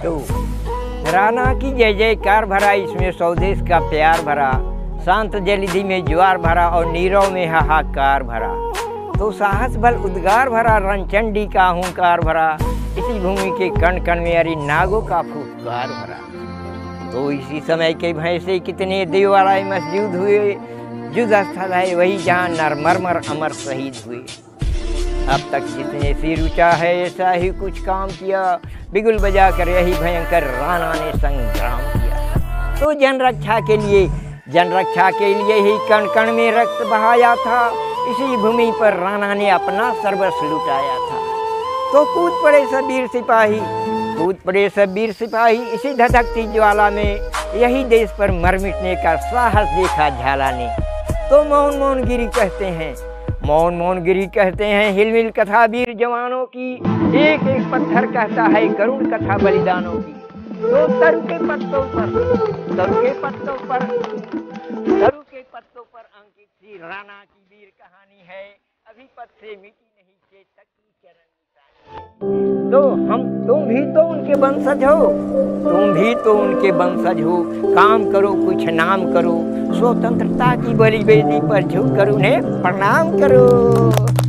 तो राणा की जय जयकार भरा, इसमें स्वदेश का प्यार भरा, शांत जलधि में ज्वार भरा और नीरव में हाहाकार भरा। तो साहस बल उद्गार भरा, रणचंडी का हुंकार भरा, इसी भूमि के कण कण में अरि नागों का फुफकार भरा। तो इसी समय के भैंसे कितने देवालय मस्जिद हुए, युद्ध स्थल है वही जहाँ नरमरमर अमर शहीद हुए। अब तक जितने सिर ऊंचा है ऐसा ही कुछ काम किया, बिगुल बजा कर यही भयंकर राणा ने संग्राम किया। तो जनरक्षा के लिए ही कण कण में रक्त बहाया था, इसी भूमि पर राणा ने अपना सर्वस्व लुटाया था। तो कूद पड़े सब वीर सिपाही, इसी धधकती ज्वाला में यही देश पर मर मिटने का साहस देखा झाला ने। तो मौन मौन गिरी कहते हैं हिलमिल कथा वीर जवानों की, एक एक पत्थर कहता है करुण कथा बलिदानों की। तो तरु के पत्तों पर अंकित सी राणा की वीर कहानी है, अभी पद से मिटी नहीं चेतक की चरण निशानी। तो तुम भी तो उनके वंशज हो, काम करो कुछ नाम करो, स्वतंत्रता की बलि वेदी पर झुक कर उन्हें प्रणाम करो।